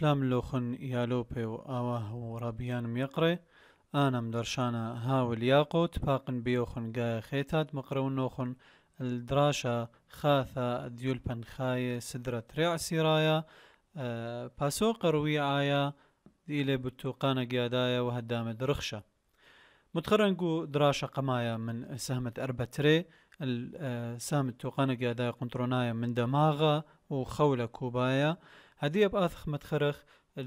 سلام لوخن يالوبي وآواه رابيان ميقري أنا مدرشانا هاول ياقوت باقن بيوخن قايا خيتات مقرون نوخن الدراشة خاثة ديولبن خاية سدرة ريع سيرايا باسو قروي آيا إلي بتوقانا قيادايا وهدام درخشة متخرنقو دراشة قمايا من سهمة أربتري سهم التوقانا قيادايا قنطرونايا من دماغة وخولة كوبايا هدية بآثخ متخرخ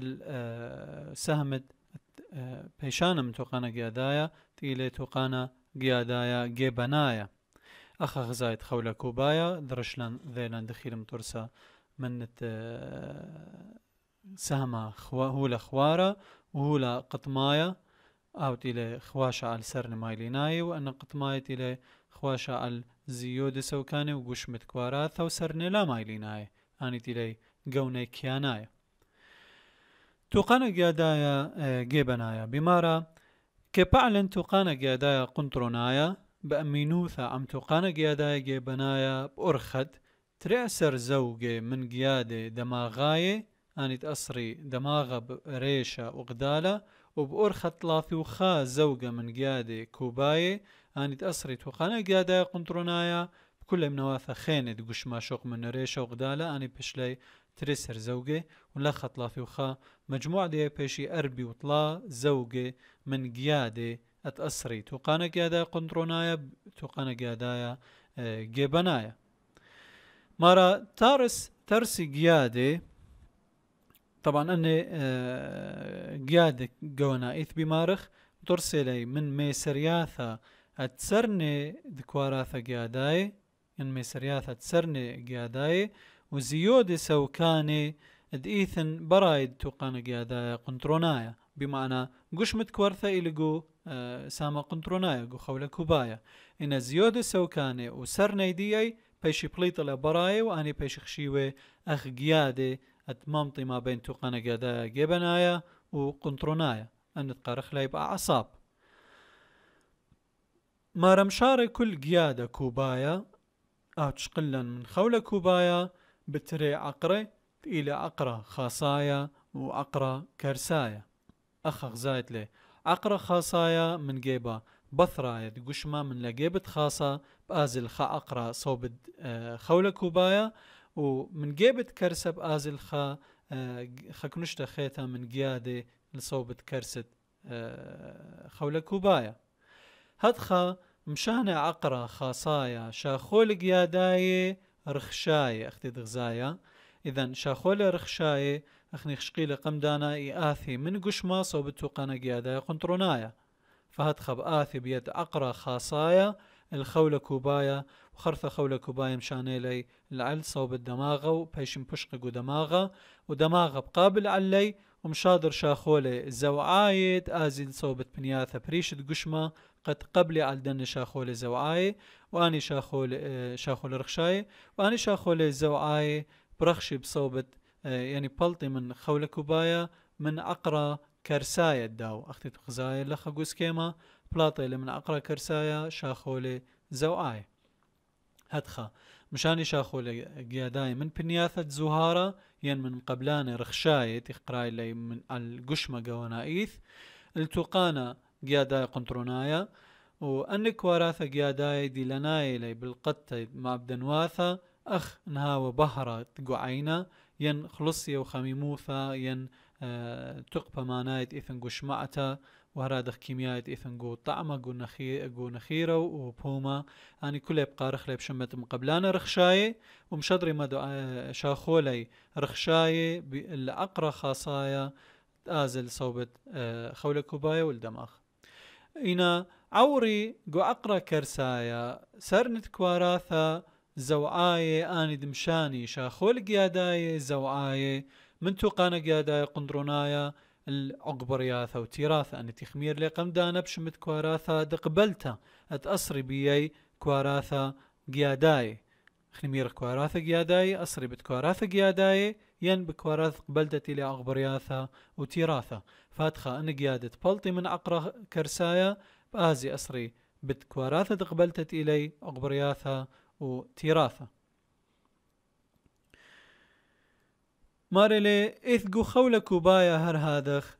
سهمت بيشانا من توقانا قيادايا تيلي توقانا قيادايا جيبانايا أخا غزايت خولة كوبايا درشلان ذيلان دخيل مترسا من سهمة هولا خوارة وهولا قطمايا أو تيلي خواشة على سرن مايليناي وأن قطمايا تيلي خواشة على زيود سوكاني وقش متكواراثا وسرن لا مايليناي أني تيلي قوني كيانايا توقانا قيادايا جيبنايا بمارا كبعلن توقانا قيادايا قنطرونايا بأمينوثا عم توقانا قيادايا جيبنايا بأرخد ترأسر زوجي من قيادة دماغاي أني تأصري دماغة بريشة وغدالة وبأرخد لاثوخا زوجة من قيادة كوباي أني تأصري توقانا قيادايا قنطرونايا بكل منواثا خيند قش ما شوق من ريشة وغدالة أني بشلي ترسر زوجي ولا خطلا فيوخا مجموعة دي بيشي أربي وطلا زوجي من قيادة أتأسري توقانا قيادة قنطرونايا توقانا قيادة جيبنايا مارا ترسي قيادة طبعا أني قيادة قونا إث بمارخ ترسلي من ميسرياثا أتسرني دكواراثا قياداي إن ميسرياثا تسرني قياداي وزيودة سوكاني دئيثن برايد توقانا قيادايا قنطرونايا بمعنى قش متكورثا إلقو ساما قنطرونايا قو خولة كوبايا إن زيودة سوكاني وسرني ديي بيشي بليط براي واني بيشي خشيوه أخ قيادة أتمامطي ما بين توقانا قيادايا جيبنايا وقنطرونايا أن تقارخ لا يبقى عصاب ما رمشاري كل قيادة كوبايا أو تشقلا من خولة كوبايا بتري عقري إلى عقرة خاصايا وعقرة كرسايا أخ غزايت لي عقرة خاصايا من جيبة بثرايا قشمة من لجيبة خاصة بآزل خا عقرة صوب خولة كوبايا ومن جيبة كرسة بآزل خكنشتا خيتا من قيادة لصوبة كرسة خولة كوبايا هدخا مشانة عقرة خاصايا شاخول قياداي رخشاي اختي دغزايا إذن شاخول رخشاي أخني خشقيلة قمدانا إياثي من قشما صوب توقانا قياداي قنطرونايا فهدخا بآثي بيد عقرة خاصايا الخولة كوبايا وخرثة خولة كوبايا مشاني لي العل صوب الدماغة وبيشم بشققو دماغة ودماغة بقابل علي ومشادر شاخولة زوعايد آزل صوبة بنياثة بريشة قشما قد قبلي على دن شاخولة زوعاي واني شاخولة رخشاي واني شاخولة زوعاي برخشي بصوبة يعني بلطي من خولة كوبايا من عقرة كرسايا الداو اختي تخزايا لخا قوس كيما بلاطي من عقرة كرسايا شاخولة زوعاي هدخا مشاني شاخولة قياداي من بنياثة زهارة ين من قبلاني رخشاي تقراي لي من القشمة قوانايث التوقانا قياداي قنطرونايا وأنك وراثة قياداي دي لناي لي بالقطة مع بدنواثة أخ نهاوة بهرة تقعينا ين خلصية وخميموثة ين تقبى مانايت إثن قشمعتا وهرادخ كيميايت إثن قو طعمة قو نخيرة وبوما أني كله يبقى رخلي بشمة مقبلانا رخشاي ومشدري مدو شاخولي رخشاي العقرة خاصايا آزل صوبة خولة كوبايا والدماغ إنا عوري قو عقرة كرسايا سرنت كواراثا زوعاي آني دمشاني شاخول قياداي زوعاي من توقانا قياداي قنطرونايا العقبرياثا وتيراثا أني تخمير لي قمدانا بشمت كواراثا دقبلتا أتأصري بيي كواراثا قياداي خنمير كواراثا قياداي أصري بتكواراثا قياداي ين بكواراث قبلتي لي عقبرياثا وتيراثا فاتخا أن قيادة بلطي من عقرة كرسايا بآزي أصري بتكواراثا دقبلتت إلي عقبرياثا وتيراثا مارلي إثقو خولة كوبايا هر هادخ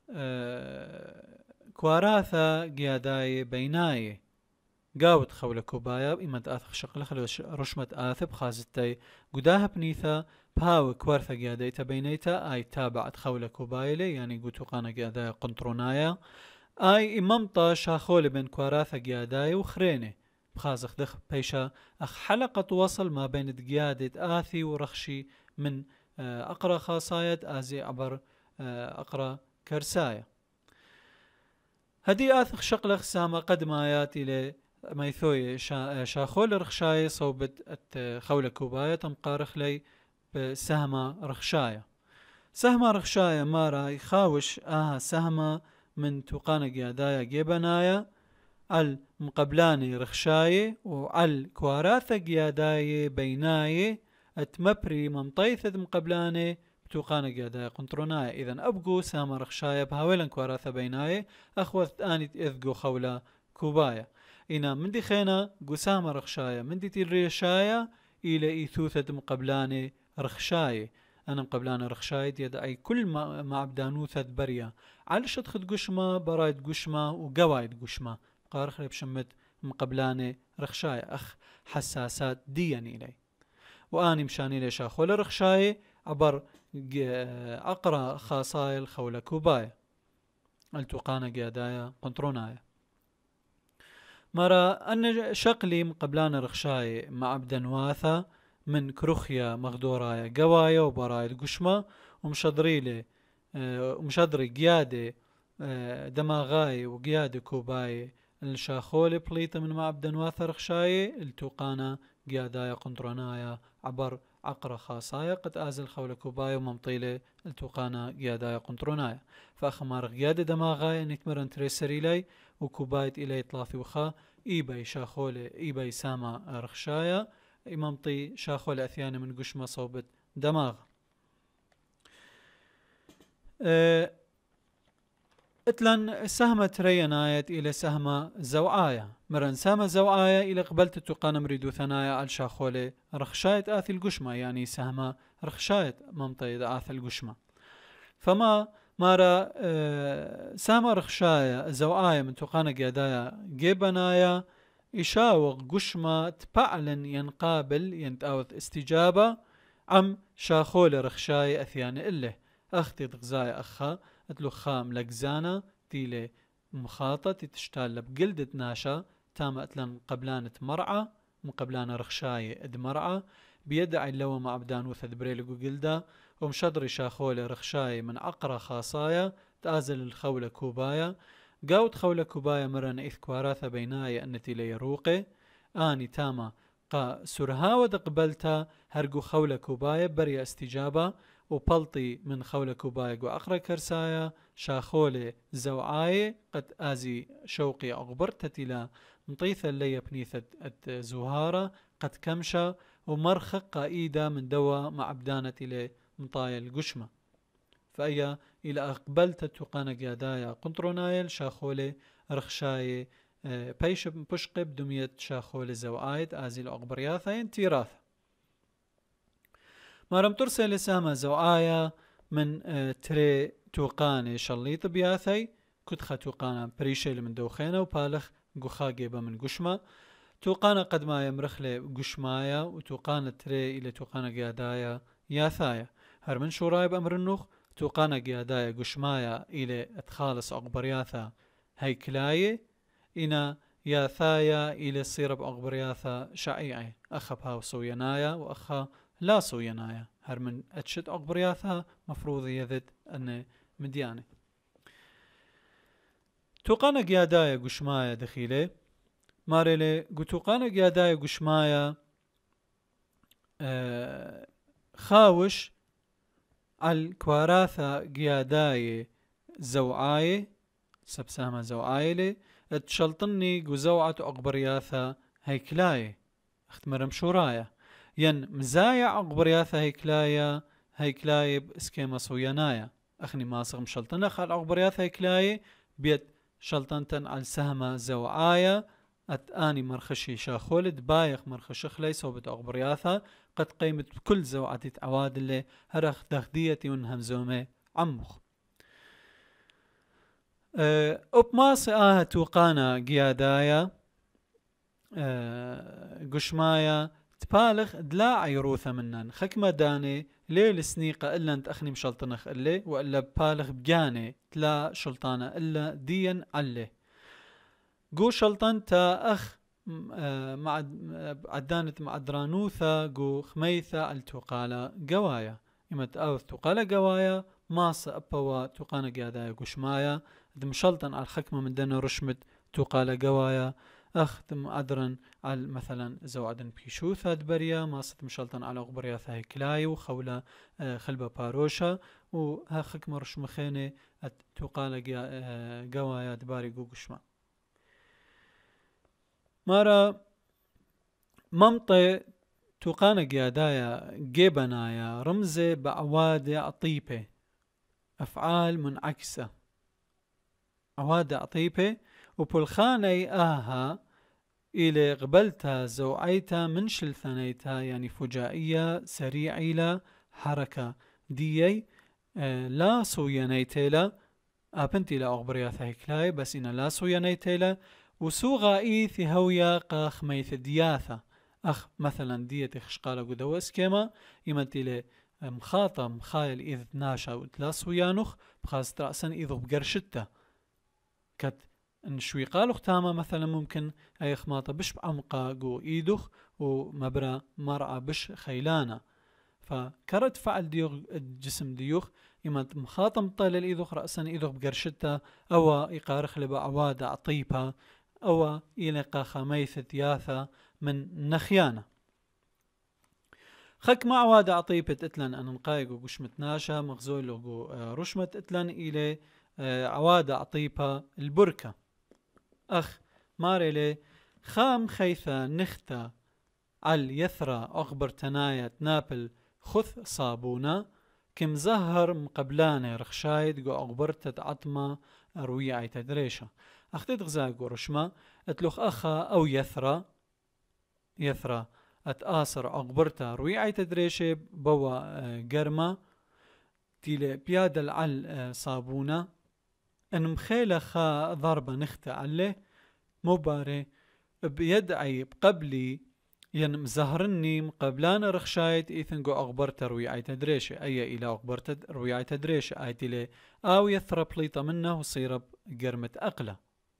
كواراثا قياداي بيناي قاوت خولة كوبايا إما آثخ شقلة خلوش رشمة آثب خازتي قداها بنيثا بهاو كوارثا قياديتا بينيتا آي تابعت خولة كوبايلي يعني قوتو قانا قياداي قنطرونايا آي إمامتا شاخول بين كواراثا قياداي وخريني بخازخ دخ بيشا أخ حلقة وصل ما بين قيادة آثي ورخشي من أقرأ خاصاية آزي عبر أقرأ كرساية هدي آثخ شقلخ سامة قد ما ياتي ل ميثوي شاخول رخشاية صوبت خولة كوباية تمقارخ لي بسهمة رخشاية سهمة رخشاية مارا يخاوش سهمة من توقانا قيادايا جيبنايا المقبلاني رخشاية وعل كواراثة قيادايا بيناية اتمبري ممطيثة مقبلاني بتوقانا قيادايا قنطرونايا إذن أبقو سهمة رخشاية بهاولا كواراثة بيناية أخوث آني إذقو خولة كوبايا إنا مندي خينا قسامة رخشاية مندي تيريشاية إلى إيثوثة مقبلاني رخشاية أنا مقبلاني رخشاية يدعي كل ما عبدانوثة بريا علشت خد قشمة برايد قشمة وقوايد قشمة قارخ بشمت مقبلاني رخشاية أخ حساسات ديان إلي وآني مشاني ليش أخول رخشاية عبر أقرأ خاصايل خولة كوباية التوقانا قيادايا قنطرونايا مرة أن شقلي مقبلان رخشاي مع بدنواثة من كروخيا مغدورايا قوايا وبرايد قشمة ومشدري لي ومشدري قيادة دماغاي وقيادة كوباي الشاخولي بليطة من مع بدنواثة رخشاي التوقانا قيادايا قنطرونايا عبر عقرة خاصايا قد آزل خولة كوبايا وممطيلة التوقانا قيادايا قنطرونايا فأخمار قيادة دماغاي نتمرن تريسري لي وكوبايت إلي طلافي وخا إيباي شاخولة إيباي سامة رخشايا إمامطي شاخولة أثيانة من قشمة صوبت دماغ اتلن سهمة رينايت إلى سهمة زوعايا مرن سهمة زوعايا إلى قبلت تقانا مريدو ثنايا على شاخولة رخشايت آثي القشمة يعني سهمة رخشايت ممطي آثي القشمة فما مارا سامة رخشايا زوعايا من توقانا قيادايا جيبنايا إشاوغ قشمة تبعلن ينقابل ينتاوث استجابة عم شاخول رخشايا أثيان إله أختي تغزايا أخا اتلو خام لقزانا تيلي مخاطة تشتال بقلدة ناشا تام اتلن قبلانة مرعى مقبلانة رخشايا اد مرعى بيدعي اللو مع بدانوث دبريلقو قلدا ومشدري شاخولة رخشاي من عقرة خاصايا تازل الخولة كوبايا قاوت خولة كوبايا مرن إث كواراثة بيناي أنتي ليروقي آني تاما قا سرهاوة قبلتا هرقو خولة كوبايا بريا استجابة وبلطي من خولة كوبايا قو أقرة كرسايا شاخولة زوعاي قد آزي شوقي أغبرتتي لا مطيثة اللي بنيثة زهارة قد كمشة ومرخق قائدة من دوا مع بدانة إلى مطايا القشمة فأيا إلى أقبلت توقانا قيادايا قنطرونايل شاخولة رخشاية بيش بشقب دمية شاخولة زوآيت آزيل أغبرياثين تيراث مارم ترسل لسامة زوآيا من تري توقاني شليط بياثي كتخة توقانا بريشيل من دوخينة وبالخ قخا قيبة من قشمة توقانا قد ما يمرخ لي قشمايا وتوقانا تري إلى توقانا قيادايا ياثايا هر من شوراي بأمر النوخ توقانا قيادايا قشمايا إلى اتخالص أغبرياثا هيكلاية إنا ياثايا إلى الصير بأغبرياثا شعيعي أخا بهاو سوينايا وأخا لا سوينايا هر من اتشت أغبرياثا مفروض يذد أن مدياني توقانا قيادايا قشمايا دخيلي ماريلي قتوقانا قيادايا قشمايا خاوش على كواراثا قيادايا زوعاي سبسامة زوعايلي تشلطني قزوعة أقبرياثا هيكلاي اختمرم شورايا ين مزايا أقبرياثا هيكلاي باسكيما سوينايا أخني ماسغ مشلطنة خال أقبرياثا هيكلاي بيت شلطنتن على سهمة زوعايا أتاني مرخشي شاخولد بايخ مرخش خلي صوبت أغبرياثا قد قيمت بكل زوعة عواد اللي هرخ دخديتي ونهمزومي عمخ. أبماس توقانا قيادايا قشمايا تبالغ دلا عيروثة منن خكمة داني ليل سنيقة إلا انت أخني مشلطنخ إلي وإلا بالغ بجاني تلا شلطانة إلا ديا علي قو شلطان تا أخ مع عدانت مع درانوثة قو خميثة التوقالة قوايا إما تأوث توقالة قوايا ماس أبوا توقانا قيادايا قشمايا دمشلطن على الخكمة من دنا رشمت توقالة قوايا أختم أدرن على مثلا زوعدن بيشوثة دبريا ماست مشلطن على غبريا ثاي كلاي وخولة خلبة باروشة وها خكمة رشمخيني توقالة قوايا دباري قوقشما مارا ممطي توقانا قيادايا جيبنايا رمزي بعواد عطيبة أفعال منعكسة عواد عطيبة وبالخاني آها إلى قبلتها زوعيتها من شلثانيتها يعني فجائية سريع إلى حركة ديي لا سويانيتيلا أبنتي لا أغبريا ثايكلاي بس إنا لا سويانيتيلا وسوغا إيثي هويا قاخ ميث دياثة أخ مثلا ديتي خشقالة قدوس كيما إمتي لي مخاطة مخايل إذ ناشا وتلاس ويانوخ بخاصة رأسا إذ بقرشتة كت نشوي قالوخ تاما مثلا ممكن أي خماطة بش بعمقا قو إيدوخ ومبرا مرعى بش خيلانا فكرت فعل ديوخ الجسم ديوخ إما مخاطة مطالة الإيدوخ رأسا إيدوخ بقرشتة أو إقارخ لبا عوادة عطيبها أو إلقا خميثة دياثة من نخيانة خك مع عوادة عطيبة اتلن أن نقايق وقشمت ناشا مغزول لغو رشمت اتلن إلي عوادة عطيبة البركة أخ ماريلي خام خيثة نختا على يثرى أخبر تناية نابل خث صابونة كم زهر مقبلاني رخشايد قو أغبرتت عطمة رويعي تدريشة أختيت غزاق ورشمة اتلوخ أخا أو يثرى أتآسر أغبرتا رويعي تدريشة بوا قرمة تيلي بيادل على صابونة ان مخيلة خا ضربة نخت عليه مباري بيدعي بقبلي ين مزهرني مقبلان رخشايت إيثن قو أغبرتا رويعي تدريشة أي إلى أغبرتا رويعي تدريشة آيتي لي أو يثرى بليطة منه وصير بقرمة أقلة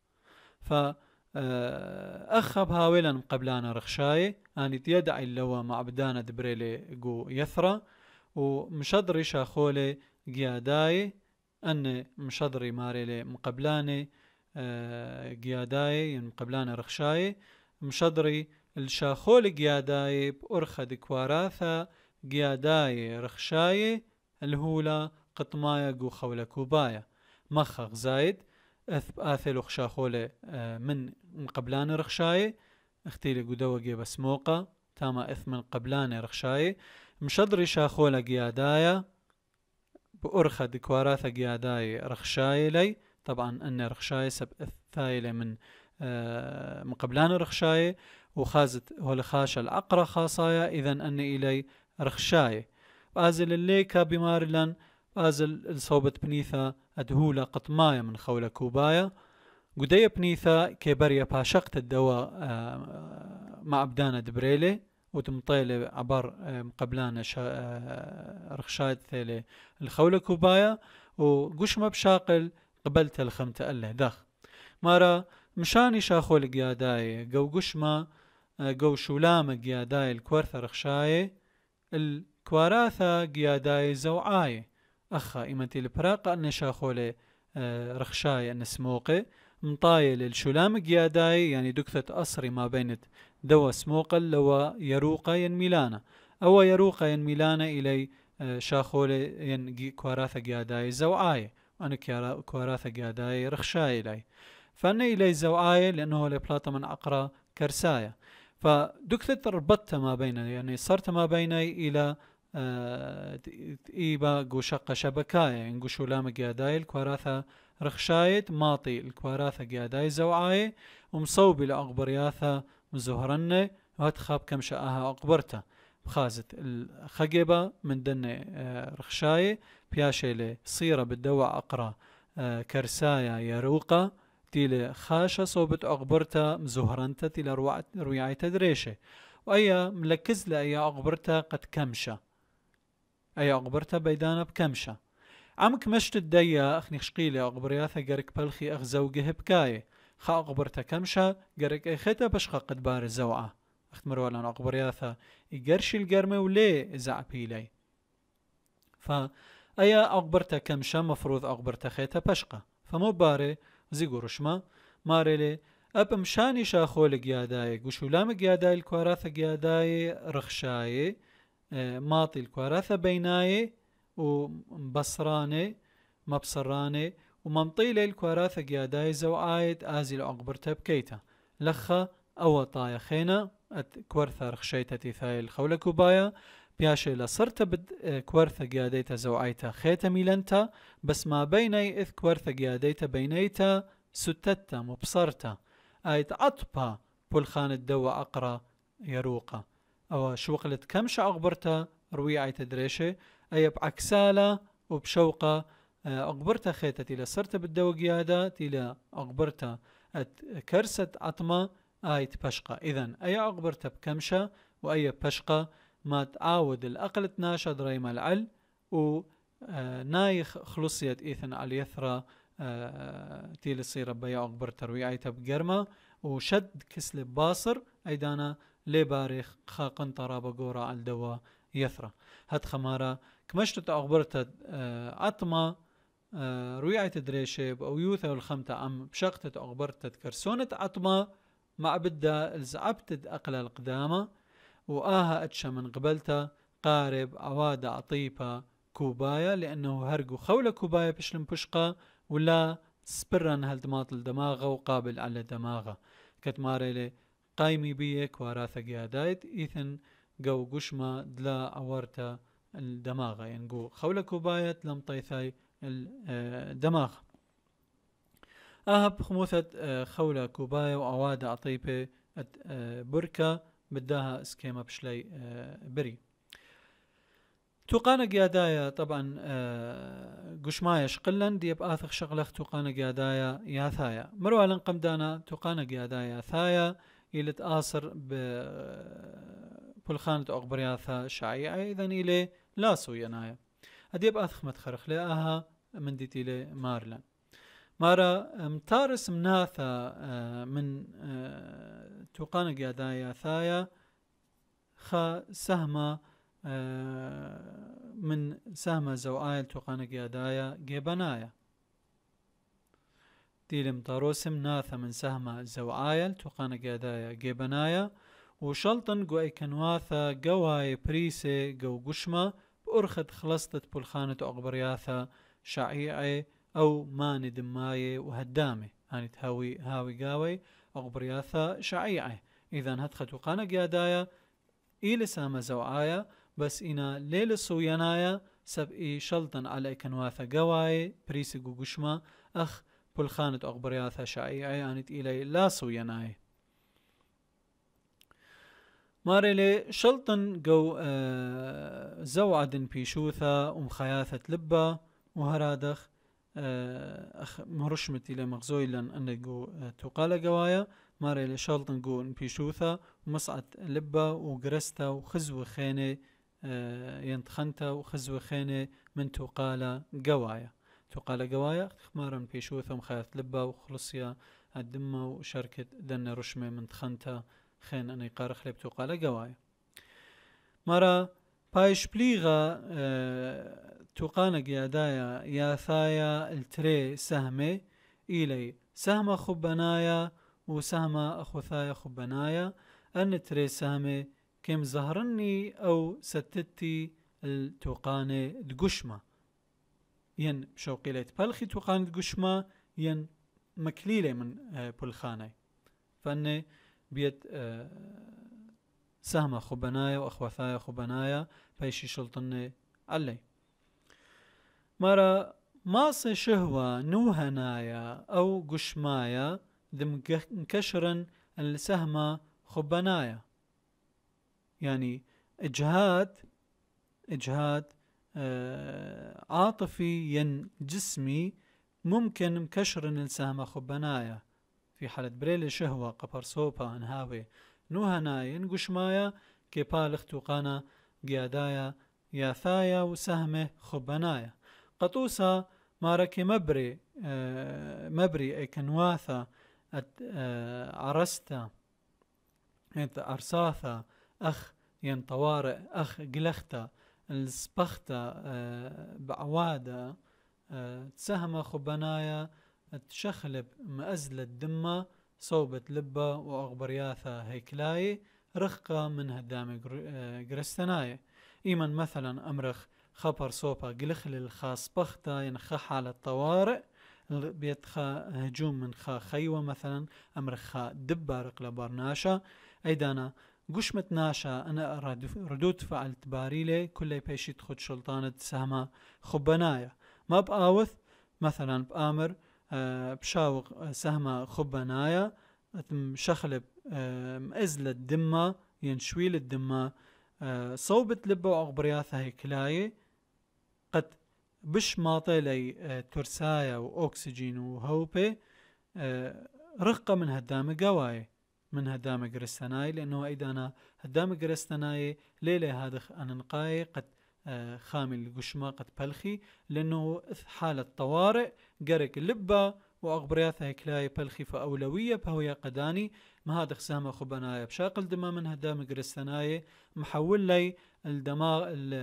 أخب هاولا مقبلان رخشاي أني يدعي اللوا مع بدانة دبريلي قو يثرى ومشدري شاخولي قياداي أن مشدري ماريلي مقبلاني قياداي يعني مقبلاني رخشاي مشدري الشاخول قياداي بأرخد كواراثا قياداي رخشاي الهولة قطمايا قو خولة كوبايا مخخ زايد آثلو خشاخولة من مقبلاني رخشاي اختيلي قدوة جيبا سموقة تاما من قبلاني رخشاي مشدري شاخولة قيادايا بأرخد كواراثا قياداي رخشاي لي طبعا أن رخشاي سب الثايلة من مقبلان رخشاي وخازت هولخاشا العقرة خاصايا إذن أن إلي رخشاي وآزل الليكا بمارلان آزل الصوبة بنيثا أدهولة قطمايا من خولة كوبايا قدية بنيثا كبريا باشقت الدواء مع بدانة دبريلي وتمطيلي عبر مقبلان رخشايت ثيلي الخولة كوبايا وقشمة بشاقل قبلت الخمتة أله داخ مارا مشاني شاخول قياداي قو قشمة قو شولام قياداي الكورثة رخشاي الكواراثة قياداي زوعاي أخا إمتي البراقة أن شاخول رخشاي أن سموقي مطايل الشولام قياداي يعني دكثة أصري ما بينت دوا سموقل لو يروقا ين ميلانا أو يروقا ين ميلانا إلي شاخول ين كواراثة قياداي زوعاي وأنا كواراثة قياداي رخشاي إلي فأنا إلي زوعاي لأنه لبلاطة من عقرة كرسايا فدكثة ربطت ما بيني يعني صرت ما بيني إلى إيبا قو شقة شبكايا يعني قو شولام قياداي الكواراثة رخشايت ماطي الكواراثة قياداي زوعاي ومصوبي لأقبرياثة مزهرنة وهتخاب كم شاءها أقبرته بخازت الخجبة من دن رخشاية بياشي صيرة بالدواء أقرأ كرسايا يروقة تيل خاشة صوبت أغبرتا مزهرنتا تيل رويعي تدريشة وأي ملكز لأي أغبرتا قد كمشة أي أغبرتا بيدانا بكمشة عمك مشت الديا أخني خشقيلي أغبرياثا قرك بلخي أخ زوجه بكاية خا أغبرتا كمشة قرك أي خيتا بشخا قد بار الزوعة أخت مرولا أغبرياثا يقرشي القرمة وليه زعبي لي فأي أغبرتا كمشة مفروض أغبرتا خيتا بشقة فمو باري زيقو رشما ماري لي أب مشاني شاخول قياداي قوشو لام قياداي الكواراثا قياداي رخشاي ماطي الكواراثا بيناي ومبصراني مبصراني وممطيلي الكواراثا قياداي زوعايت آزي أغبرتا بكيتا لخا أو طايا خينا كورثا رخشيتا تيثاي الخولة كوبايا بياشي لصرت بد كورثا قياديتا زوعيتا خيتا ميلنتا بس ما بيني إذ كورثا قياديتا بينيتا ستتا مبصرتا آيت عطبا بولخان الدوا أقرا يروقا أو شوقلت كمش أغبرتا رويعي تدريشي أي بعكسالة وبشوقة أغبرتا خيتا تيلا صرت بالدوا قيادة تيلا أغبرتا كرست عطمة آيت بشقة إذن أي أغبرتا بكمشة وأي بشقة ما تعاود الأقل تناشى دريما العل و نايخ خلصيت إيثن على يثرى تيل الصيرة بيا أغبر ترويعيتا بقرمة وشد كسل باصر أيدانا لباريخ خاقن طرابة قورا على الدوا يثرى هاد خمارة كمشتت أغبرتا عطمة رويعيتا دريشيب أو يوثا والخمتة عم بشقتت أغبرتا كرسونة عطمة مع بدا الزعبتد أقل القدامة وآها أتشا من قبلتا قارب عوادة عطيبة كوبايا لأنه هرقو خولة كوبايا بشلم بشقة ولا سبرن هالدماط الدماغة وقابل على دماغة كتماري لي قايمي بيك وراثة قيادايت إيثن قو قشمة دلا عورتا الدماغة يعني قو خولة كوبايا لم طيثاي الدماغة بخموثة خولة كوبايا وعوادة عطيبة بركة بداها اسكيما بشلي بري توقانا قيادايا طبعا قشمايا شقلن ديب آثخ شغلخ توقانا قيادايا ياثايا مروالا قمدانا توقانا قيادايا ياثايا إلى تآصر بولخانة أغبرياثا شعيعي إذن إلي لاسو ينايا هديب آثخ متخرخ لأها من ديت إلي مارلان مارا متارس مناثا من توقانا قيادايا ثايا خا سهمة من سهمة زوآيل توقانا قيادايا جيبانايا ديلم طاروسم ناثا من سهمة زوآيل توقانا قيادايا جيبانايا وشلطن قو اي كنواثا قواي بريسي قو قشمة بأرخد خلصتت بولخانة أغبرياثا شعيعي أو ماني دماي وهدامي هاني تهاوي قاوي أغبرياثا شعيعي إذن هدخل توقانا قيادايا إيلي سامة زوعايا بس إنا ليل الصويانايا سب إي شلطن على كنواثا قواي بريسي قشمة أخ بولخانة أغبرياثا شعيعي هاني إيلي لا صوياناي ماريلي شلطن قو زوعدن بيشوثا ومخياثة لبا وهرادخ أخ مرشمتي لمغزوي لن أنقو توقال قوايا ماري لشالطن قو نبيشوثا ومصعد لبا وقرستا وخزو خيني ينتخنتا وخزو خيني من توقال قوايا توقال قوايا خمارا نبيشوثا ومخياث لبا وخلصيا الدمة وشركة دن رشمة من تخنتا خين أني قارخ لب توقال قوايا مارا بايش بليغا توقانا قيادايا ياثايا التري سهمي إلي سهمة خبنايا وسهمة أخوثايا خبنايا أن تري سهمي كم زهرني أو ستتي التوقانة دقشمة ين شوقيلة بلخي توقانة دقشمة ين مكليلة من بلخاني فأني بيت سهمة خبنايا وأخوثايا خبنايا بايشي شلطني علي مرة ماصي شهوة نوهنايا أو قشمايا ذم مكشرا السهمة خبنايا يعني إجهاد عاطفي ين جسمي ممكن مكشر السهم خبنايا في حالة بريل شهوة قبر صوبا انهاوي نو هناي نقش مايا كي بالغ توقانا قيادايا ياثايا وسهمه خبنايا قطوسا ماركي مبري اكنواثا عرستا انت ارساثا اخ ين طوارئ اخ قلختا السبختا بعوادا تسهم خبنايا تشخلب مأزلة دمة صوبة لبة وأغبرياثة هيكلاي رخقة من هدام قرستناي إيمن مثلا أمرخ خبر صوبة قلخل الخاص بختا ينخا حالة طوارئ بيتخا هجوم من خيوة مثلا أمرخ دبة رقلة برناشا أيدانا قشمة ناشا أنا ردود فعل تباريلي كل بيشي تخد شلطانة سهمة خبنايا ما بقاوث مثلا بآمر بشاوق سهمة خبنايا شخلب مأزلة الدمة ينشويل الدمة صوبة لبة وأغبرياثة هيكلاي قد بش ماطي لي ترسايا وأكسجين وهوبي رقة من هدام قواي من هدام قرستناي لأنه أيضا هدام قرستناي ليلة هذا أننقاي قد خامل القشمة قد بلخي لأنه حالة طوارئ قرق اللبة وأغبرياثها هيكلاي بلخي فأولوية بهوية قداني ما هذا خسامة خبنايا بشاقل دماء من هدام قرستناي محول لي الدماغ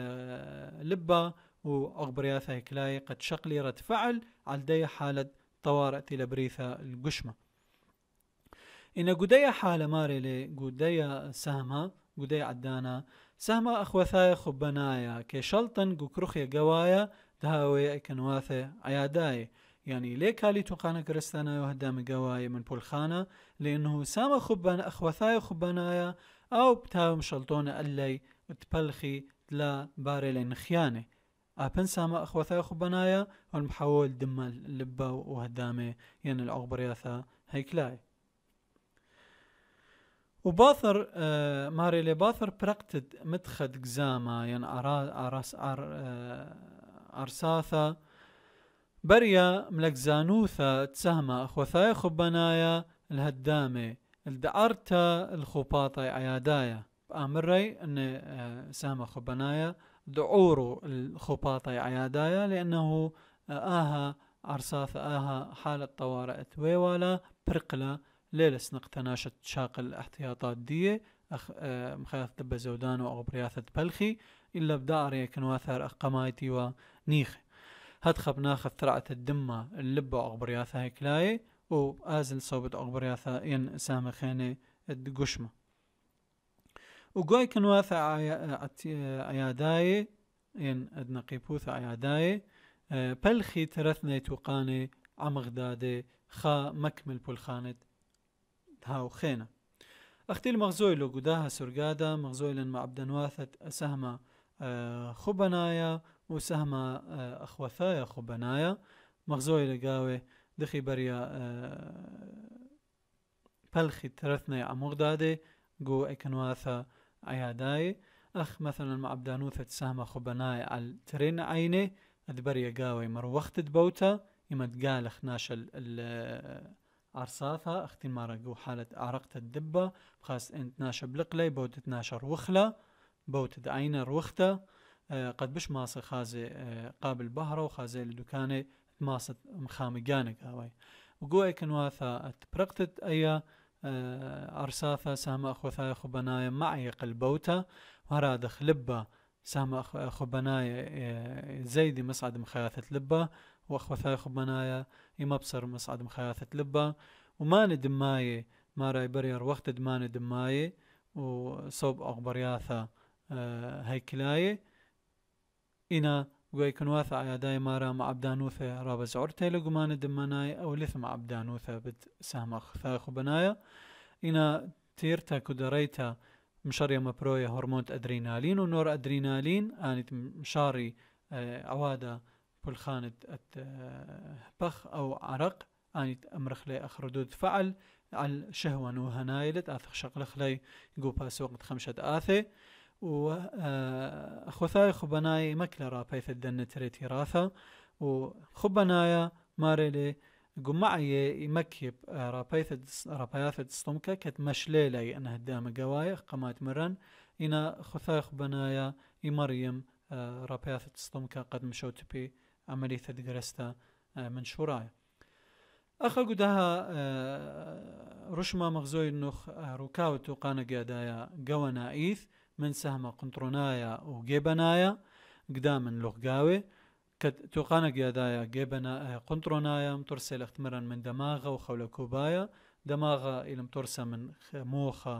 اللبة وأغبرياثها هيكلاي قد شقلي رد فعل على دي حالة طوارئ تلبريثة القشمة إن قدية حالة ماري لي قدية سهمة قدية عدانا سهمة أخوثايا خبنايا كي شلطن قكرخيا قوايا دهاوي كنواثي عياداي يعني ليه كالي توقانا كرستانا وهدام قوايا من بولخانة لأنه سامة أخوثايا خبنايا أو بتاو مشلطون اللي تبلخي لا باري لين خيانة أبن سامة أخوثايا خبنايا والمحول دم اللبة وهدامي يعني الأغبرياثا هيكلاي وباثر ماري لي باثر برقتد متخد قزاما ين أرساثا بريا ملك زانوثا تسهمة أخوثايا خبنايا الهدامي الدعرتا الخوباطي عيادايا بأمري أن سهمة خبنايا دعورو الخوباطي عيادايا لأنه أرساثا حالة طوارئ تويوالا برقلة ليلة سنقتناشت شاقل احتياطات دي مخياث دب زودان وأغبرياثة بلخي إلا بداري كنواثر أقمايتي ونيخي هدخب ناخذ ثرعة الدمة اللبة وأغبرياثة هيكلاي وآزل صوبة أغبرياثة ين سامخيني الدقشمة وقوي كنواثة عياداي ين ادنقيبوثة عياداي بلخي ترثني توقاني عمغدادي خا مكمل بولخانة هاو خينا اختي المغزوي لو قداها سرقادة مغزوي لن مع عبدنواثة سهمة خبنايا وسهمة أخوثايا خبنايا مغزوي لقاوي دخي بريا بلخي ترثني عمغدادي قو اكنواثة عياداي أخ مثلا مع عبدانوثة سهمة خبنايا على ترين عيني ادبريا قاوي مروخت دبوتا يمد قالخ ناشل عرصاثة اختي مارقو حالة عرقت الدبة بخاص انت ناشا بلقلي بوتت ناشا روخلة بوتت عينة روخته قد بش ماسي خازي قابل بهرة وخازي لدكاني ماسط مخامقانك هاوي وقوة كنواثة اتبرقتت ايا عرصاثة سامة اخوثايا خبنايا معي قلبوتا وهرادخ لبة سامة خبنايا زيدي مصعد مخياثة لبة واخوثايا خبنايا يمبصر مصعد مخياثة لبة وماني دماي ما راي برير وقت دماني دماي وصوب أغبرياثة هيكلاي إنا ويكون واثع عياداي مارا مع عبدانوثة رابز عرتي لقماني دماناي أو لث مع عبدانوثة بتسهم أخوثايا خبنايا إنا تيرتا كدريتا مشاريا مبروية هرمون أدرينالين ونور أدرينالين آنت مشاري عوادة بلخانة بخ أو عرق آنت أمرخ لي أخ ردود فعل على شهوة وهنايلت آثخ شقلخ لي يقو باس وقت خمشة آثي وخثاي خبناي مكلرا بيث الدنتري تراثا وخبنايا ماريلي قمعي يمكب رابيث السطمكة كتمشليلي أنها دام قوايا قمات مرن إنا خثاي خبنايا يمريم رابيث السطمكة قد مشوت بي عملية دقرستا من شوراي أخا قدها رشما مغزوي النخ روكاو توقانا قادايا قوانا إيث من سهم قنطرونايا وجيبنايا قدام لغقاوي توقانا قادايا جيبنا قنطرونايا مترسل اختمرا من دماغة وخول كوبايا دماغة إلى مترسة من موخة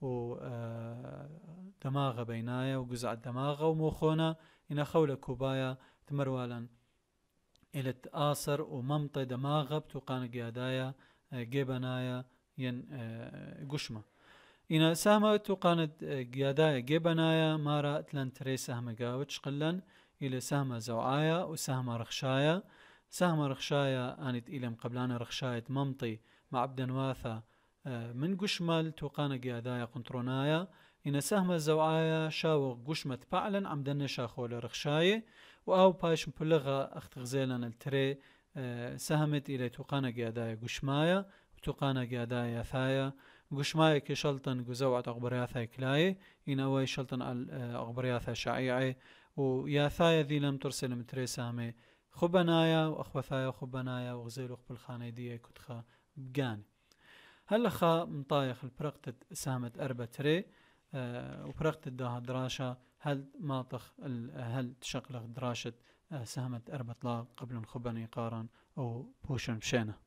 ودماغة بينايا وقزع الدماغة وموخونا إن خول كوبايا تمروالا إلى تآصر وممطي دماغة بتوقانا قادايا جيبنايا ين قشمة إن سهمة توقانت قيادايا جيبنايا مارا تلان تري سهمة قاوتش قلن إلى سهمة زوعايا وسهمة رخشايا سهمة رخشايا آنت إلى مقبلانا رخشاية ممطي مع عبدا واثا من قشمال توقانا قيادايا قنطرونايا إن سهمة زوعايا شاو قشمة فعلا عمدن شاخول رخشاية وأو باش مبلغة أخت غزيلنا التري سهمت إلى توقانا قيادايا قشمايا وتوقانا قيادايا ثايا قشمايا كشلطن قزوعة أغبرياثا كلاي إن أوي شلطن أغبرياثا شعيعي ويا ثايا ذي لم ترسل متري سامي خبنايا وأخوثايا خبنايا وغزيلو قبل خانيدية كتخا بقاني هل خا مطايخ البرقتة سامت أربع تري وبرقتة داها دراشة هل ماطخ هل تشغل دراشة سامت أربع طلاق قبل خبني قارن أو بوشن بشينه